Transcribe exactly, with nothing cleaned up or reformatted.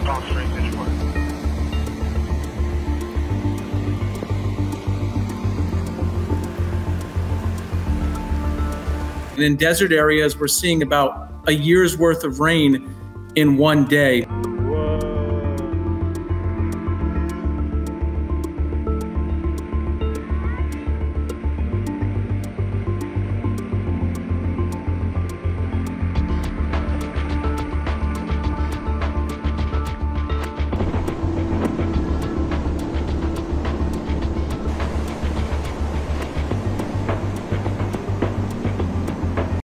Palm Springs, Edgewater. And in desert areas, we're seeing about a year's worth of rain in one day.